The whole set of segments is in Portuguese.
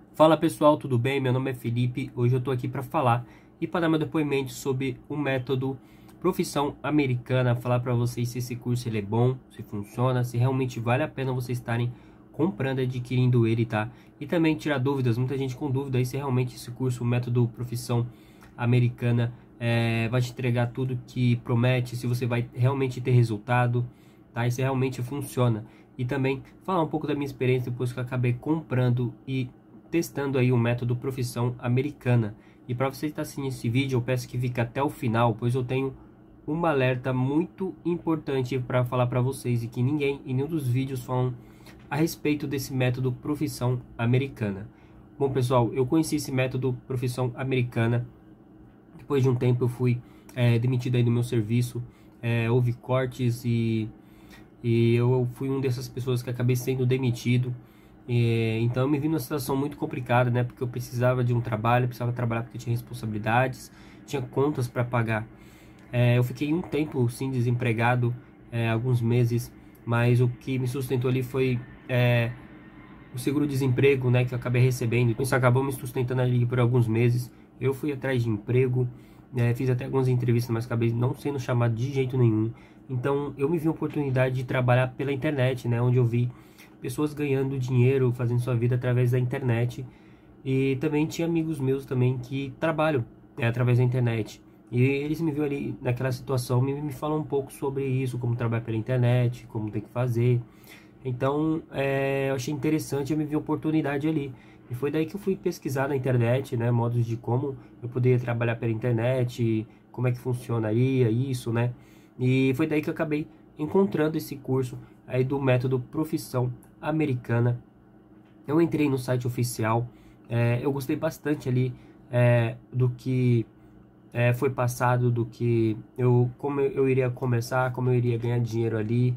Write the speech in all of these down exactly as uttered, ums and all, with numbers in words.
Fala pessoal, tudo bem? Meu nome é Felipe. Hoje eu tô aqui para falar e para dar meu depoimento sobre o método Profissão Americana, falar para vocês se esse curso ele é bom, se funciona, se realmente vale a pena vocês estarem comprando e adquirindo ele, tá? E também tirar dúvidas, muita gente com dúvida aí se realmente esse curso, o método Profissão Americana, é, vai te entregar tudo que promete, se você vai realmente ter resultado, tá? E se realmente funciona. E também falar um pouco da minha experiência depois que eu acabei comprando e testando aí o método Profissão Americana. E para você estar assistindo esse vídeo, eu peço que fique até o final, pois eu tenho um alerta muito importante para falar para vocês e que ninguém em nenhum dos vídeos falam a respeito desse método Profissão Americana. Bom pessoal, eu conheci esse método Profissão Americana. Depois de um tempo eu fui é, demitido aí do meu serviço, é, houve cortes e, e eu fui um dessas pessoas que acabei sendo demitido. E, então eu me vi numa situação muito complicada, né? Porque eu precisava de um trabalho, precisava trabalhar porque eu tinha responsabilidades, tinha contas para pagar. É, eu fiquei um tempo sim desempregado, é, alguns meses, mas o que me sustentou ali foi é, o seguro-desemprego, né? Que eu acabei recebendo. Isso acabou me sustentando ali por alguns meses. Eu fui atrás de emprego, é, fiz até algumas entrevistas, mas acabei não sendo chamado de jeito nenhum. Então eu me vi a oportunidade de trabalhar pela internet, né? Onde eu vi pessoas ganhando dinheiro, fazendo sua vida através da internet. E também tinha amigos meus também que trabalham né, através da internet. E eles me viram ali naquela situação, me, me falam um pouco sobre isso, como trabalhar pela internet, como tem que fazer. Então, é, eu achei interessante, eu me vi oportunidade ali. E foi daí que eu fui pesquisar na internet, né, modos de como eu poderia trabalhar pela internet, como é que funcionaria isso, né. E foi daí que eu acabei encontrando esse curso aí do método Profissão Americana. Eu entrei no site oficial, é, eu gostei bastante ali é, do que é, foi passado, do que eu, como eu, eu iria começar, como eu iria ganhar dinheiro ali.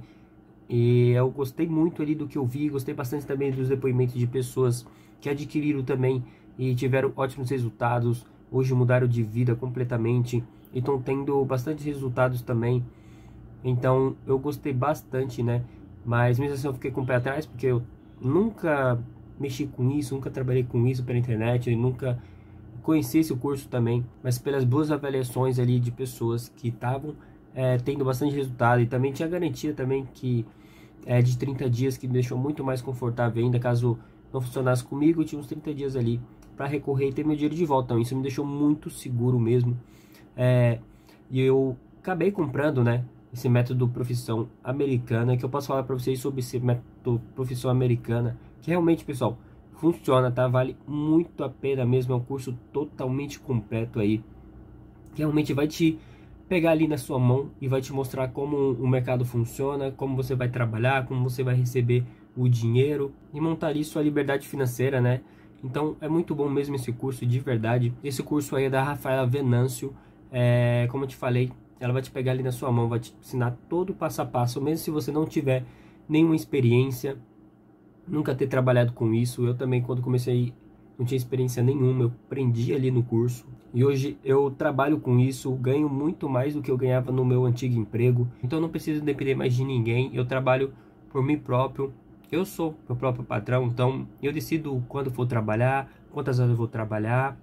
E eu gostei muito ali do que eu vi, gostei bastante também dos depoimentos de pessoas que adquiriram também e tiveram ótimos resultados. Hoje mudaram de vida completamente e estão tendo bastante resultados também. Então eu gostei bastante, né? Mas mesmo assim eu fiquei com o pé atrás, porque eu nunca mexi com isso, nunca trabalhei com isso pela internet, e nunca conheci esse curso também. Mas pelas boas avaliações ali de pessoas que estavam é, tendo bastante resultado, e também tinha garantia também que é de trinta dias, que me deixou muito mais confortável ainda. Caso não funcionasse comigo, eu tinha uns trinta dias ali para recorrer e ter meu dinheiro de volta. Então isso me deixou muito seguro mesmo. É, e eu acabei comprando, né? Esse método Profissão Americana, que eu posso falar para vocês sobre esse método Profissão Americana, que realmente, pessoal, funciona, tá? Vale muito a pena mesmo, é um curso totalmente completo aí, que realmente vai te pegar ali na sua mão e vai te mostrar como o mercado funciona, como você vai trabalhar, como você vai receber o dinheiro e montar ali sua liberdade financeira, né? Então é muito bom mesmo esse curso, de verdade. Esse curso aí é da Rafaela Venâncio, é, como eu te falei, ela vai te pegar ali na sua mão, vai te ensinar todo o passo a passo, mesmo se você não tiver nenhuma experiência, nunca ter trabalhado com isso. Eu também, quando comecei, não tinha experiência nenhuma, eu aprendi ali no curso. E hoje eu trabalho com isso, ganho muito mais do que eu ganhava no meu antigo emprego. Então eu não preciso depender mais de ninguém, eu trabalho por mim próprio. Eu sou meu próprio patrão, então eu decido quando for trabalhar, quantas horas eu vou trabalhar.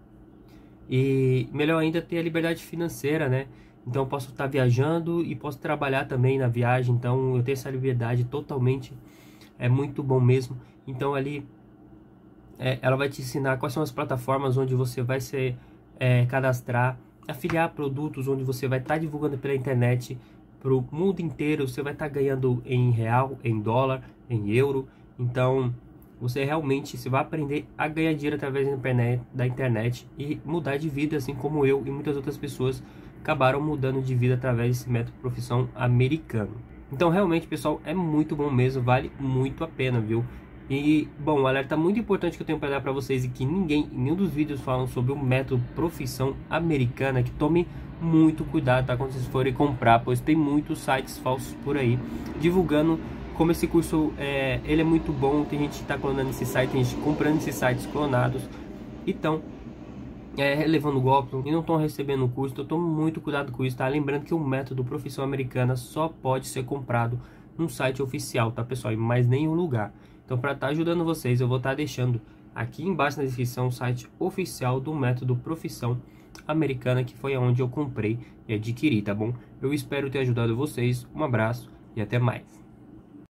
E melhor ainda, ter a liberdade financeira, né? Então eu posso estar viajando e posso trabalhar também na viagem. Então eu tenho essa liberdade totalmente, é muito bom mesmo. Então ali é, ela vai te ensinar quais são as plataformas onde você vai se é, cadastrar, afiliar produtos, onde você vai estar divulgando pela internet para o mundo inteiro. Você vai estar ganhando em real, em dólar, em euro. Então você realmente se vai aprender a ganhar dinheiro através da internet, da internet e mudar de vida, assim como eu e muitas outras pessoas acabaram mudando de vida através desse método Profissão Americano. Então realmente, pessoal, é muito bom mesmo, vale muito a pena, viu? E, bom, um alerta muito importante que eu tenho para dar para vocês e que ninguém, em nenhum dos vídeos falam sobre o método Profissão Americana, que tome muito cuidado, tá? Quando vocês forem comprar, pois tem muitos sites falsos por aí, divulgando como esse curso, é, ele é muito bom. Tem gente que está clonando esse site, tem gente comprando esses sites clonados, então é, levando golpe e não estão recebendo o curso. Então tome muito cuidado com isso, tá? Lembrando que o método Profissão Americana só pode ser comprado num site oficial, tá, pessoal? Em mais nenhum lugar. Então, para estar ajudando vocês, eu vou estar deixando aqui embaixo na descrição o site oficial do método Profissão Americana, que foi onde eu comprei e adquiri, tá bom? Eu espero ter ajudado vocês, um abraço e até mais.